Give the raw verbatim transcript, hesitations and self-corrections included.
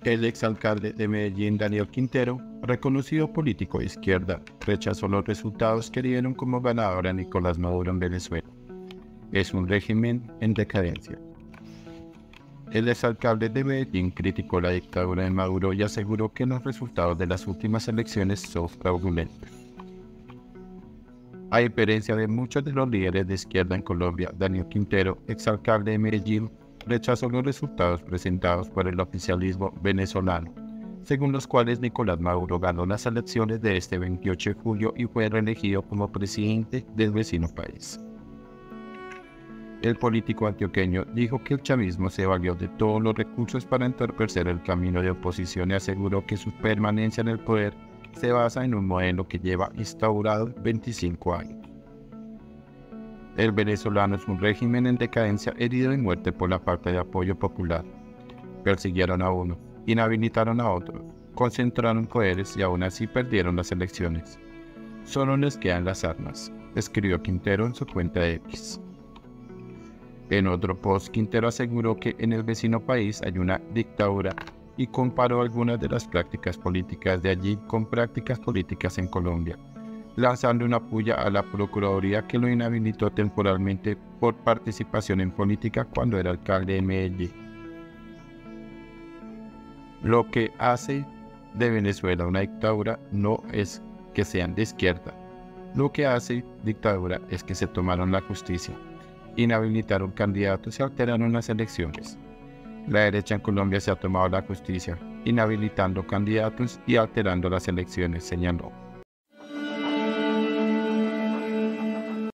El exalcalde de Medellín, Daniel Quintero, reconocido político de izquierda, rechazó los resultados que dieron como ganador a Nicolás Maduro en Venezuela. Es un régimen en decadencia. El exalcalde de Medellín criticó la dictadura de Maduro y aseguró que los resultados de las últimas elecciones son fraudulentos. A diferencia de muchos de los líderes de izquierda en Colombia, Daniel Quintero, exalcalde de Medellín, rechazó los resultados presentados por el oficialismo venezolano, según los cuales Nicolás Maduro ganó las elecciones de este veintiocho de julio y fue reelegido como presidente del vecino país. El político antioqueño dijo que el chavismo se valió de todos los recursos para entorpecer el camino de oposición y aseguró que su permanencia en el poder se basa en un modelo que lleva instaurado veinticinco años. El venezolano es un régimen en decadencia herido y muerte por la falta de apoyo popular. Persiguieron a uno, inhabilitaron a otro, concentraron poderes y aún así perdieron las elecciones. Solo les quedan las armas, escribió Quintero en su cuenta de X. En otro post, Quintero aseguró que en el vecino país hay una dictadura y comparó algunas de las prácticas políticas de allí con prácticas políticas en Colombia, lanzando una puya a la Procuraduría que lo inhabilitó temporalmente por participación en política cuando era alcalde de Medellín. Lo que hace de Venezuela una dictadura no es que sean de izquierda. Lo que hace dictadura es que se tomaron la justicia, inhabilitaron candidatos y alteraron las elecciones. La derecha en Colombia se ha tomado la justicia, inhabilitando candidatos y alterando las elecciones, señaló.